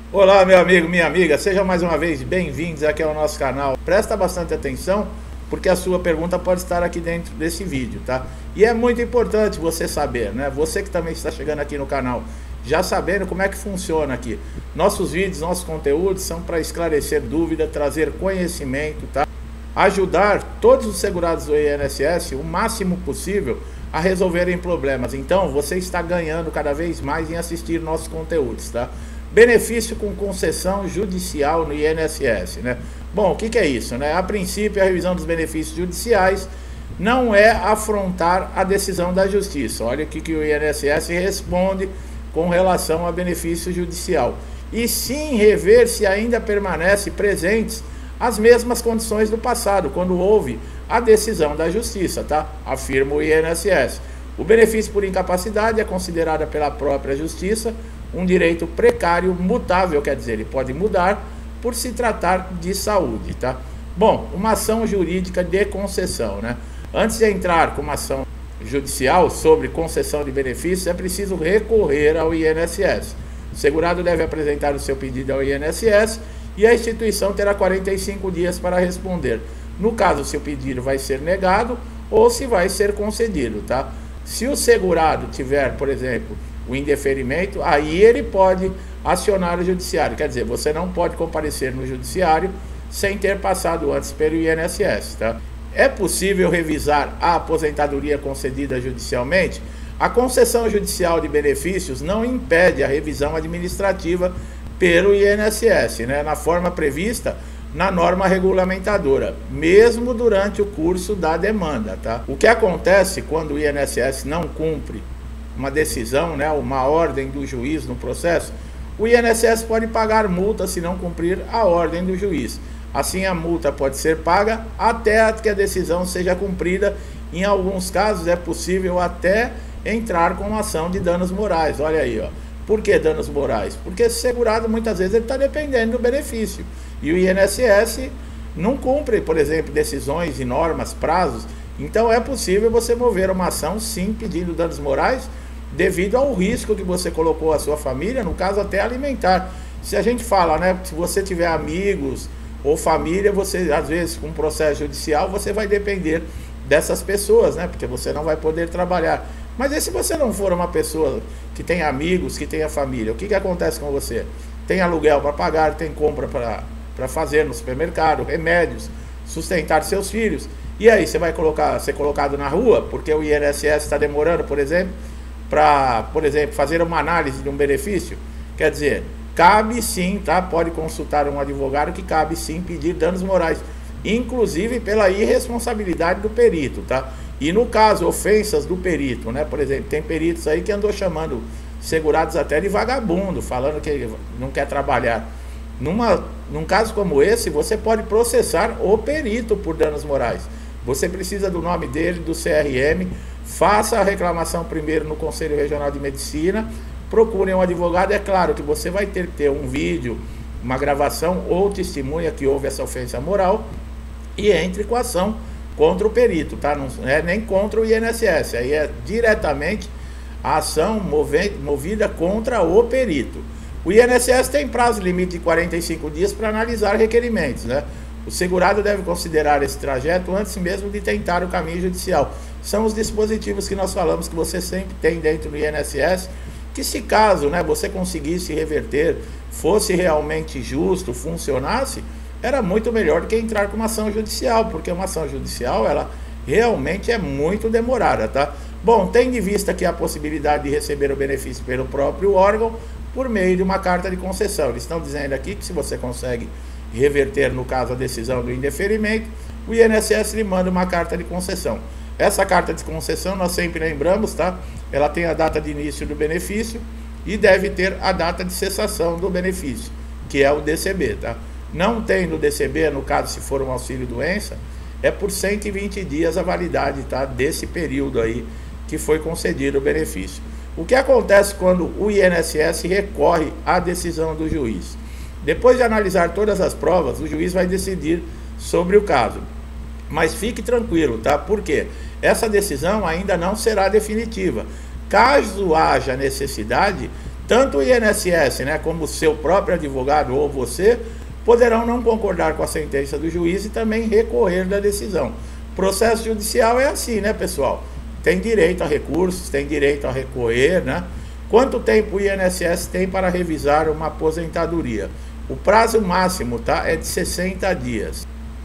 Olá, meu amigo, minha amiga, sejam mais uma vez bem-vindos aqui ao nosso canal. Presta bastante atenção, porque a sua pergunta pode estar aqui dentro desse vídeo, tá? E é muito importante você saber, né? Você que também está chegando aqui no canal, já sabendo como é que funciona aqui. Nossos vídeos, nossos conteúdos são para esclarecer dúvida, trazer conhecimento, tá? Ajudar todos os segurados do INSS o máximo possível a resolverem problemas. Então, você está ganhando cada vez mais em assistir nossos conteúdos, tá? Benefício com concessão judicial no INSS, né? Bom, o que é isso, né? A princípio, a revisão dos benefícios judiciais não é afrontar a decisão da justiça. Olha o que o INSS responde com relação a benefício judicial. E sim rever se ainda permanece presentes as mesmas condições do passado, quando houve a decisão da justiça, tá? Afirma o INSS. O benefício por incapacidade é considerado pela própria justiça um direito precário, mutável, quer dizer, ele pode mudar por se tratar de saúde, tá? Bom, uma ação jurídica de concessão, né? Antes de entrar com uma ação judicial sobre concessão de benefícios, é preciso recorrer ao INSS. O segurado deve apresentar o seu pedido ao INSS e a instituição terá 45 dias para responder. No caso, se o pedido vai ser negado ou se vai ser concedido, tá? Se o segurado tiver, por exemplo, o indeferimento, aí ele pode acionar o judiciário. Quer dizer, você não pode comparecer no judiciário sem ter passado antes pelo INSS, tá? É possível revisar a aposentadoria concedida judicialmente? A concessão judicial de benefícios não impede a revisão administrativa pelo INSS, né, na forma prevista na norma regulamentadora, mesmo durante o curso da demanda, tá? O que acontece quando o INSS não cumpre uma decisão, né, uma ordem do juiz no processo, o INSS pode pagar multa se não cumprir a ordem do juiz. Assim, a multa pode ser paga até que a decisão seja cumprida. Em alguns casos é possível até entrar com uma ação de danos morais. Olha aí, ó. Por que danos morais? Porque esse segurado muitas vezes ele está dependendo do benefício e o INSS não cumpre, por exemplo, decisões e normas, prazos. Então é possível você mover uma ação sim pedindo danos morais devido ao risco que você colocou a sua família, no caso até alimentar. Se a gente fala, né, se você tiver amigos ou família, você às vezes com um processo judicial você vai depender dessas pessoas, né, porque você não vai poder trabalhar. Mas e se você não for uma pessoa que tem amigos, que tenha família, o que acontece com você? Tem aluguel para pagar, tem compra para fazer no supermercado, remédios, sustentar seus filhos. E aí, você vai ser colocado na rua, porque o INSS está demorando, por exemplo, para, fazer uma análise de um benefício? Quer dizer, cabe sim, tá? Pode consultar um advogado que cabe sim pedir danos morais, inclusive pela irresponsabilidade do perito, tá? E no caso, ofensas do perito, né? Por exemplo, tem peritos aí que andou chamando segurados até de vagabundo, falando que não quer trabalhar. Num caso como esse, você pode processar o perito por danos morais. Você precisa do nome dele, do CRM, faça a reclamação primeiro no Conselho Regional de Medicina, procure um advogado. É claro que você vai ter que ter um vídeo, uma gravação ou testemunha que houve essa ofensa moral e entre com a ação contra o perito, tá? Não é nem contra o INSS, aí é diretamente a ação movida contra o perito. O INSS tem prazo limite de 45 dias para analisar requerimentos, né? O segurado deve considerar esse trajeto antes mesmo de tentar o caminho judicial. São os dispositivos que nós falamos que você sempre tem dentro do INSS, que se caso, né, você conseguisse reverter, fosse realmente justo, funcionasse, era muito melhor do que entrar com uma ação judicial, porque uma ação judicial, ela realmente é muito demorada, tá? Bom, tendo em vista que a possibilidade de receber o benefício pelo próprio órgão, por meio de uma carta de concessão. Eles estão dizendo aqui que se você consegue reverter, no caso, a decisão do indeferimento, o INSS lhe manda uma carta de concessão. Essa carta de concessão, nós sempre lembramos, tá? Ela tem a data de início do benefício e deve ter a data de cessação do benefício, que é o DCB, tá? Não tem no DCB, no caso se for um auxílio-doença, é por 120 dias a validade, tá, desse período aí que foi concedido o benefício. O que acontece quando o INSS recorre à decisão do juiz? Depois de analisar todas as provas, o juiz vai decidir sobre o caso. Mas fique tranquilo, tá? Porque essa decisão ainda não será definitiva. Caso haja necessidade, tanto o INSS, né, como o seu próprio advogado ou você, poderão não concordar com a sentença do juiz e também recorrer da decisão. Processo judicial é assim, né, pessoal? Tem direito a recursos, tem direito a recorrer, né? Quanto tempo o INSS tem para revisar uma aposentadoria? O prazo máximo, tá, é de 60 dias.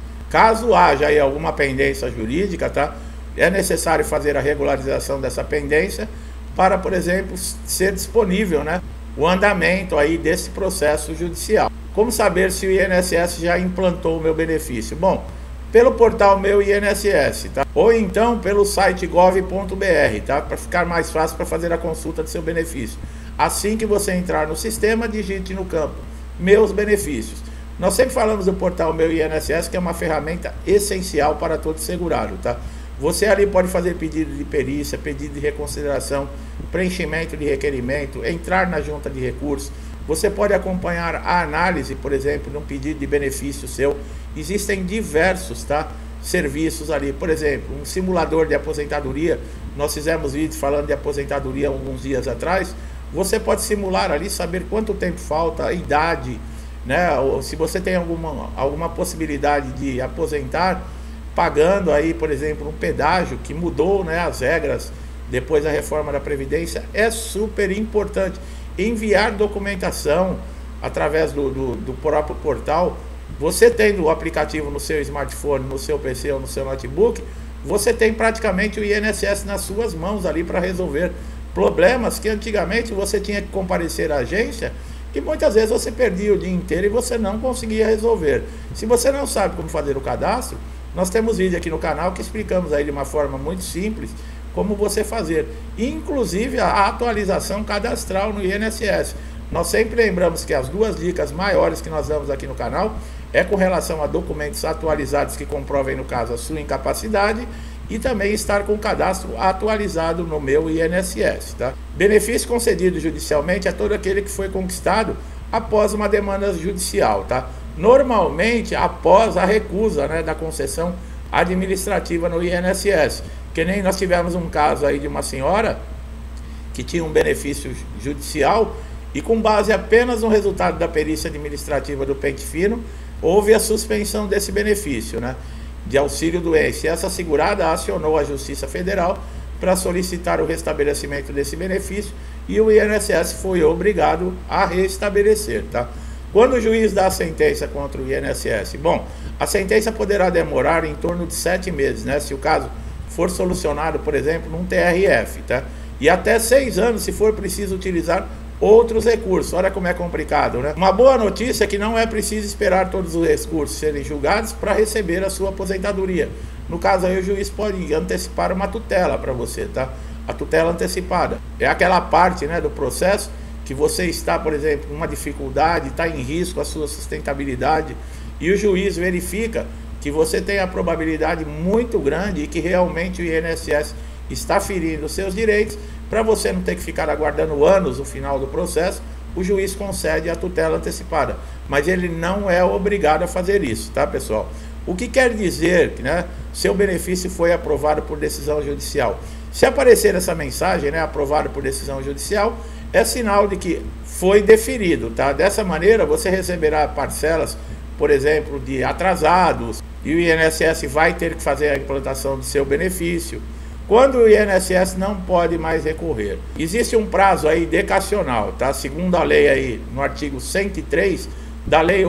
Caso haja aí alguma pendência jurídica, tá, é necessário fazer a regularização dessa pendência para, por exemplo, ser disponível, né, o andamento aí desse processo judicial. Como saber se o INSS já implantou o meu benefício? Bom, pelo portal Meu INSS, tá? Ou então pelo site gov.br, tá? Para ficar mais fácil para fazer a consulta do seu benefício. Assim que você entrar no sistema, digite no campo Meus Benefícios. Nós sempre falamos do portal Meu INSS, que é uma ferramenta essencial para todo segurado, tá? Você ali pode fazer pedido de perícia, pedido de reconsideração, preenchimento de requerimento, entrar na junta de recursos. Você pode acompanhar a análise, por exemplo, de um pedido de benefício seu. Existem diversos, tá, serviços ali. Por exemplo, um simulador de aposentadoria. Nós fizemos vídeos falando de aposentadoria alguns dias atrás. Você pode simular ali, saber quanto tempo falta, a idade, né? Ou se você tem alguma possibilidade de aposentar, pagando aí, por exemplo, um pedágio que mudou, né, as regras depois da reforma da Previdência. É super importante. Enviar documentação através do próprio portal. Você tendo o aplicativo no seu smartphone, no seu PC ou no seu notebook, você tem praticamente o INSS nas suas mãos ali para resolver problemas que antigamente você tinha que comparecer à agência e muitas vezes você perdia o dia inteiro e você não conseguia resolver. Se você não sabe como fazer o cadastro, nós temos vídeo aqui no canal que explicamos aí de uma forma muito simples como você fazer, inclusive a atualização cadastral no INSS. Nós sempre lembramos que as duas dicas maiores que nós damos aqui no canal é com relação a documentos atualizados que comprovem, no caso, a sua incapacidade e também estar com o cadastro atualizado no Meu INSS, tá? Benefício concedido judicialmente é todo aquele que foi conquistado após uma demanda judicial, tá? Normalmente após a recusa, né, da concessão administrativa no INSS. Que nem nós tivemos um caso aí de uma senhora que tinha um benefício judicial e com base apenas no resultado da perícia administrativa do pente fino, houve a suspensão desse benefício, né, de auxílio doença. E essa segurada acionou a Justiça Federal para solicitar o restabelecimento desse benefício e o INSS foi obrigado a restabelecer, tá? Quando o juiz dá a sentença contra o INSS? Bom, a sentença poderá demorar em torno de 7 meses, né, se o caso for solucionado, por exemplo, num TRF, tá? E até 6 anos se for preciso utilizar outros recursos. Olha como é complicado, né? Uma boa notícia é que não é preciso esperar todos os recursos serem julgados para receber a sua aposentadoria. No caso aí o juiz pode antecipar uma tutela para você, tá? A tutela antecipada é aquela parte, né, do processo que você está, por exemplo, com uma dificuldade, está em risco a sua sustentabilidade e o juiz verifica que você tem a probabilidade muito grande e que realmente o INSS está ferindo os seus direitos. Para você não ter que ficar aguardando anos o final do processo, o juiz concede a tutela antecipada, mas ele não é obrigado a fazer isso, tá, pessoal? O que quer dizer que, né, seu benefício foi aprovado por decisão judicial. Se aparecer essa mensagem, né, aprovado por decisão judicial, é sinal de que foi deferido, tá? Dessa maneira você receberá parcelas, por exemplo, de atrasados, e o INSS vai ter que fazer a implantação do seu benefício, quando o INSS não pode mais recorrer. Existe um prazo aí decacional, tá? Segundo a lei aí, no artigo 103 da lei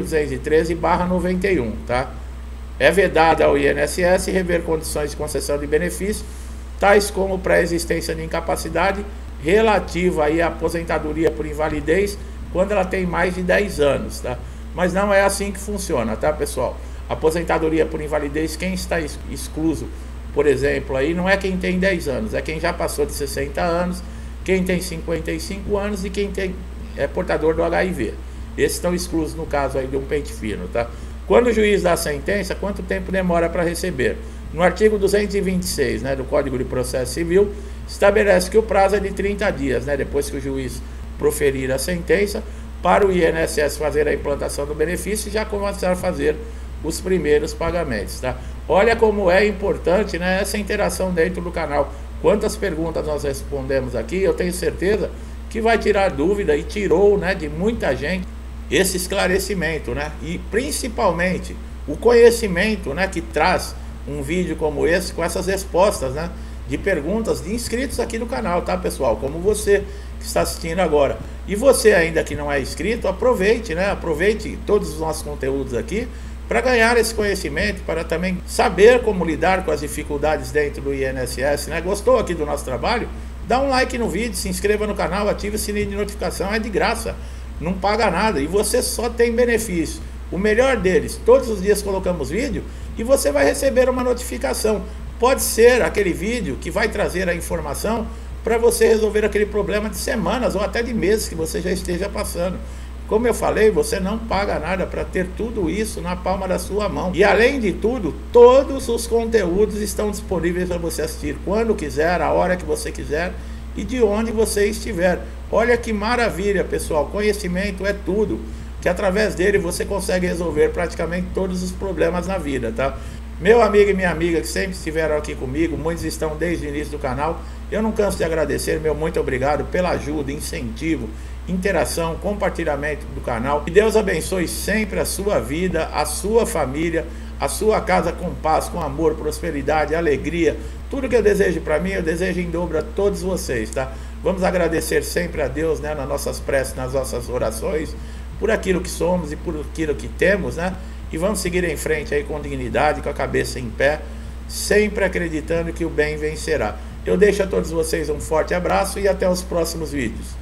8.213/91, tá? É vedado ao INSS rever condições de concessão de benefício, tais como pré-existência de incapacidade relativa aí à aposentadoria por invalidez, quando ela tem mais de 10 anos, tá? Mas não é assim que funciona, tá, pessoal? Aposentadoria por invalidez, quem está excluso, por exemplo, aí não é quem tem 10 anos, é quem já passou de 60 anos, quem tem 55 anos e quem é portador do HIV. Esses estão exclusos no caso aí de um pente fino, tá? Quando o juiz dá a sentença, quanto tempo demora para receber? No artigo 226, né, do Código de Processo Civil, estabelece que o prazo é de 30 dias, né, depois que o juiz proferir a sentença, para o INSS fazer a implantação do benefício e já começar a fazer os primeiros pagamentos, tá? Olha como é importante, né, essa interação dentro do canal. Quantas perguntas nós respondemos aqui, eu tenho certeza que vai tirar dúvida e tirou, né, de muita gente esse esclarecimento, né? E principalmente o conhecimento, né, que traz um vídeo como esse com essas respostas, né, de perguntas de inscritos aqui no canal, tá, pessoal? Como você que está assistindo agora. E você ainda que não é inscrito, aproveite, né? Aproveite todos os nossos conteúdos aqui para ganhar esse conhecimento, para também saber como lidar com as dificuldades dentro do INSS, né? Gostou aqui do nosso trabalho? Dá um like no vídeo, se inscreva no canal, ative o sininho de notificação, é de graça, não paga nada e você só tem benefício. O melhor deles, todos os dias colocamos vídeo e você vai receber uma notificação. Pode ser aquele vídeo que vai trazer a informação para você resolver aquele problema de semanas ou até de meses que você já esteja passando. Como eu falei, você não paga nada para ter tudo isso na palma da sua mão. E além de tudo, todos os conteúdos estão disponíveis para você assistir quando quiser, a hora que você quiser e de onde você estiver. Olha que maravilha, pessoal. Conhecimento é tudo, que através dele você consegue resolver praticamente todos os problemas na vida, tá? Meu amigo e minha amiga que sempre estiveram aqui comigo, muitos estão desde o início do canal, eu não canso de agradecer, meu muito obrigado pela ajuda, incentivo, interação, compartilhamento do canal. Que Deus abençoe sempre a sua vida, a sua família, a sua casa com paz, com amor, prosperidade, alegria. Tudo que eu desejo para mim, eu desejo em dobro a todos vocês, tá? Vamos agradecer sempre a Deus, né, nas nossas preces, nas nossas orações, por aquilo que somos e por aquilo que temos, né? E vamos seguir em frente aí com dignidade, com a cabeça em pé, sempre acreditando que o bem vencerá. Eu deixo a todos vocês um forte abraço e até os próximos vídeos.